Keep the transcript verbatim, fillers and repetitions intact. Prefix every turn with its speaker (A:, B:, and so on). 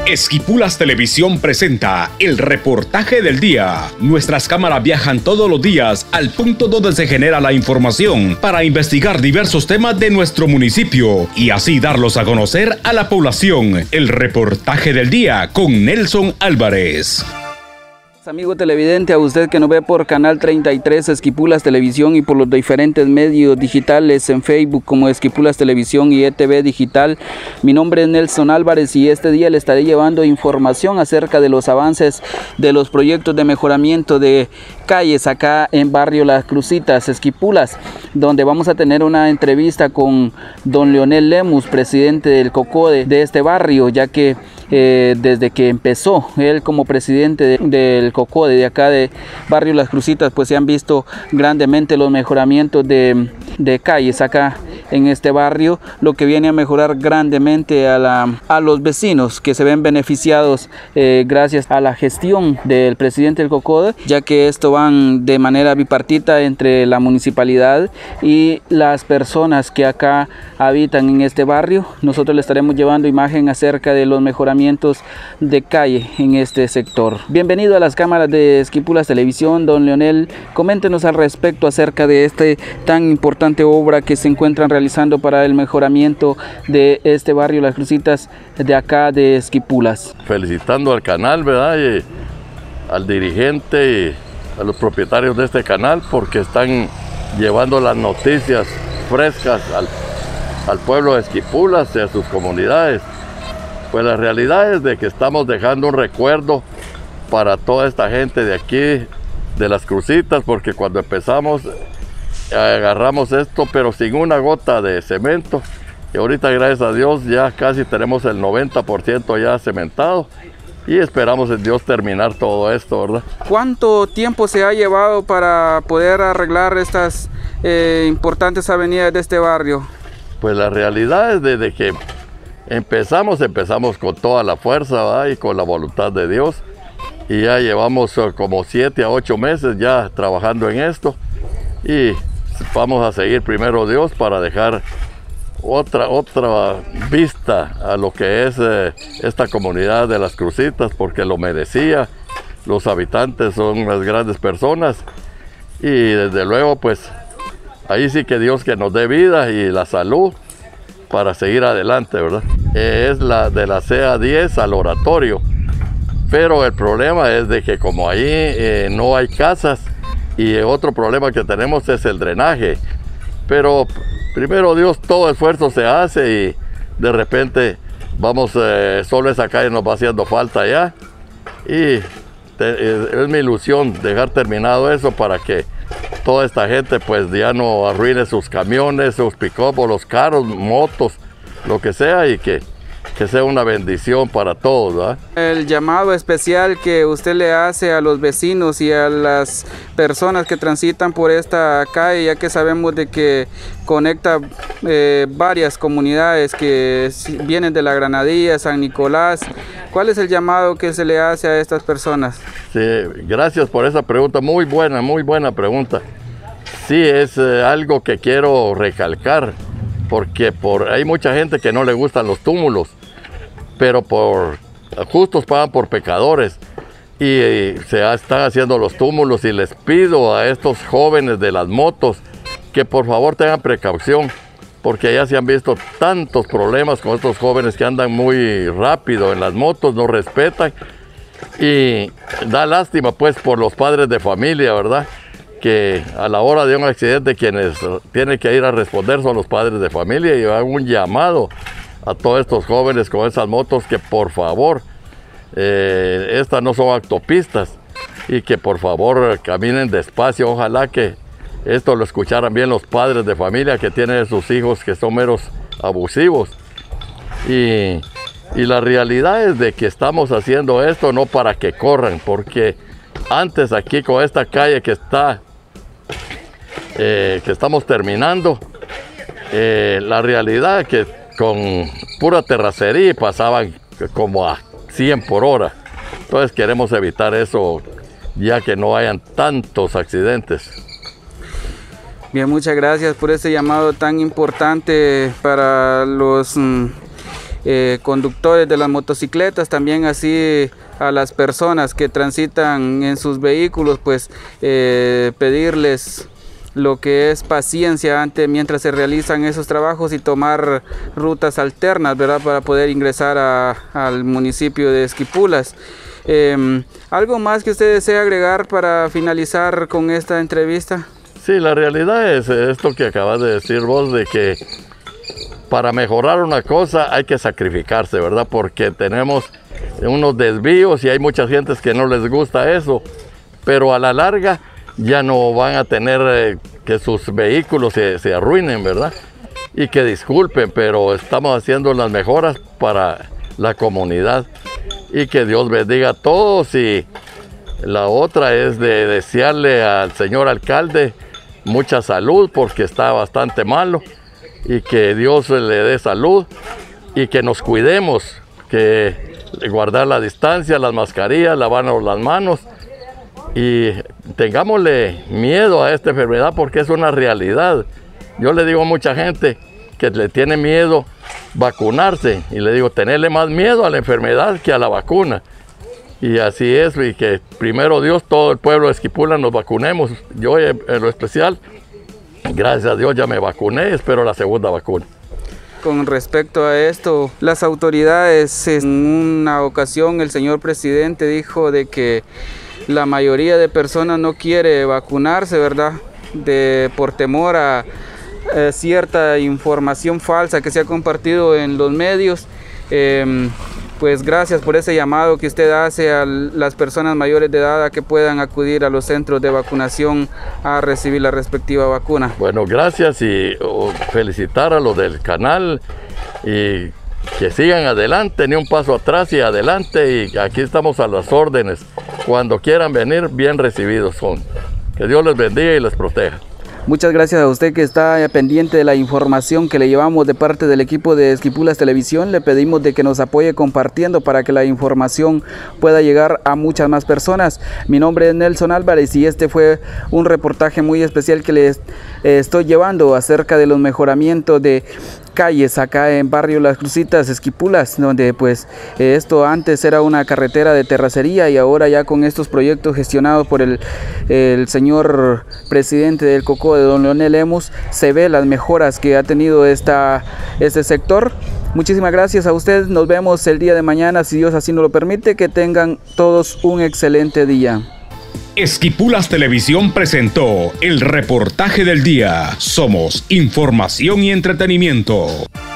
A: Esquipulas Televisión presenta el reportaje del día. Nuestras cámaras viajan todos los días al punto donde se genera la información para investigar diversos temas de nuestro municipio y así darlos a conocer a la población. El reportaje del día con Nelson Álvarez.
B: Amigo televidente, a usted que nos ve por Canal treinta y tres Esquipulas Televisión y por los diferentes medios digitales en Facebook como Esquipulas Televisión y E T V Digital, mi nombre es Nelson Álvarez y este día le estaré llevando información acerca de los avances de los proyectos de mejoramiento de calles acá en barrio Las Crucitas, Esquipulas, donde vamos a tener una entrevista con don Leonel Lemus, presidente del COCODE de este barrio, ya que eh, desde que empezó él como presidente de, del COCODE de acá de barrio Las Crucitas, pues se han visto grandemente los mejoramientos de, de calles acá en este barrio, lo que viene a mejorar grandemente a, la, a los vecinos que se ven beneficiados eh, gracias a la gestión del presidente del COCODE, ya que esto van de manera bipartita entre la municipalidad y las personas que acá habitan en este barrio. Nosotros le estaremos llevando imagen acerca de los mejoramientos de calle en este sector. Bienvenido a las cámaras de Esquipulas Televisión, don Leonel. Coméntenos al respecto acerca de esta tan importante obra que se encuentran realizando para el mejoramiento de este barrio Las Crucitas de acá de Esquipulas.
C: Felicitando al canal, ¿verdad? Y al dirigente y a los propietarios de este canal porque están llevando las noticias frescas al, al pueblo de Esquipulas y a sus comunidades. Pues la realidad es de que estamos dejando un recuerdo para toda esta gente de aquí, de Las Crucitas, porque cuando empezamos agarramos esto pero sin una gota de cemento y ahorita gracias a Dios ya casi tenemos el noventa por ciento ya cementado y esperamos en Dios terminar todo esto, ¿verdad? ¿Cuánto tiempo se ha llevado para poder arreglar estas eh, importantes avenidas de este barrio? Pues la realidad es desde que empezamos, empezamos con toda la fuerza, ¿verdad? Y con la voluntad de Dios y ya llevamos como siete a ocho meses ya trabajando en esto y vamos a seguir primero Dios para dejar otra, otra vista a lo que es eh, esta comunidad de Las Crucitas porque lo merecía. Los habitantes son unas grandes personas y desde luego pues ahí sí que Dios que nos dé vida y la salud para seguir adelante, ¿verdad? Eh, es la de la C A diez al oratorio, pero el problema es de que como ahí eh, no hay casas. Y otro problema que tenemos es el drenaje. Pero primero Dios, todo esfuerzo se hace y de repente vamos, eh, solo esa calle nos va haciendo falta ya. Y te, es mi ilusión dejar terminado eso para que toda esta gente pues ya no arruine sus camiones, sus pick-up, los carros, motos, lo que sea y que que sea una bendición para todos, ¿verdad? El llamado especial que usted le hace a los vecinos y a las personas que transitan por esta calle, ya que sabemos de que conecta eh, varias comunidades que vienen de la Granadilla, San Nicolás. ¿Cuál es el llamado que se le hace a estas personas? Sí, gracias por esa pregunta, muy buena, muy buena pregunta. Sí, es eh, algo que quiero recalcar, porque por, hay mucha gente que no le gustan los túmulos, pero por justos pagan por pecadores y, y se están haciendo los túmulos y les pido a estos jóvenes de las motos que por favor tengan precaución porque ya se han visto tantos problemas con estos jóvenes que andan muy rápido en las motos, no respetan y da lástima pues por los padres de familia, ¿verdad? Que a la hora de un accidente quienes tienen que ir a responder son los padres de familia y hago un llamado a todos estos jóvenes con esas motos que por favor, eh, estas no son autopistas y que por favor caminen despacio. Ojalá que esto lo escucharan bien los padres de familia que tienen sus hijos que son meros abusivos y, y la realidad es de que estamos haciendo esto no para que corran, porque antes aquí con esta calle que está eh, que estamos terminando, eh, la realidad es que con pura terracería pasaban como a cien por hora. Entonces queremos evitar eso ya que no hayan tantos accidentes. Bien, muchas gracias por este llamado tan importante para los
B: eh, conductores de las motocicletas, también así a las personas que transitan en sus vehículos, pues eh, pedirles lo que es paciencia ante, mientras se realizan esos trabajos, y tomar rutas alternas, ¿verdad?, para poder ingresar a, al municipio de Esquipulas. Eh, ¿Algo más que usted desea agregar para finalizar con esta entrevista?
C: Sí, la realidad es esto que acabas de decir vos, de que para mejorar una cosa hay que sacrificarse, ¿verdad? Porque tenemos unos desvíos y hay muchas gentes que no les gusta eso, pero a la larga ya no van a tener eh, que sus vehículos se, se arruinen, ¿verdad? Y que disculpen, pero estamos haciendo las mejoras para la comunidad, y que Dios bendiga a todos. Y la otra es de desearle al señor alcalde mucha salud, porque está bastante malo, y que Dios le dé salud y que nos cuidemos, que guardar la distancia, las mascarillas, lavarnos las manos, y tengámosle miedo a esta enfermedad porque es una realidad. Yo le digo a mucha gente que le tiene miedo vacunarse, y le digo, tenerle más miedo a la enfermedad que a la vacuna. Y así es, y que primero Dios, todo el pueblo de Esquipulas nos vacunemos. Yo en lo especial, gracias a Dios ya me vacuné, espero la segunda vacuna.
B: Con respecto a esto, las autoridades, en una ocasión el señor presidente dijo de que la mayoría de personas no quiere vacunarse, ¿verdad?, de, por temor a eh, cierta información falsa que se ha compartido en los medios. Eh, pues gracias por ese llamado que usted hace a las personas mayores de edad a que puedan acudir a los centros de vacunación a recibir la respectiva vacuna.
C: Bueno, gracias, y oh, felicitar a los del canal, y que sigan adelante, ni un paso atrás y adelante, y aquí estamos a las órdenes. Cuando quieran venir, bien recibidos son. Que Dios les bendiga y les proteja.
B: Muchas gracias a usted que está pendiente de la información que le llevamos de parte del equipo de Esquipulas Televisión. Le pedimos de que nos apoye compartiendo para que la información pueda llegar a muchas más personas. Mi nombre es Nelson Álvarez y este fue un reportaje muy especial que les eh, estoy llevando acerca de los mejoramientos de calles acá en barrio Las Crucitas, Esquipulas, donde pues eh, esto antes era una carretera de terracería, y ahora ya con estos proyectos gestionados por el, el señor presidente del Cocó, de don Leonel Lemus, se ve las mejoras que ha tenido esta, este sector. Muchísimas gracias a ustedes, nos vemos el día de mañana, si Dios así nos lo permite. Que tengan todos un excelente día.
A: Esquipulas Televisión presentó el reportaje del día. Somos información y entretenimiento.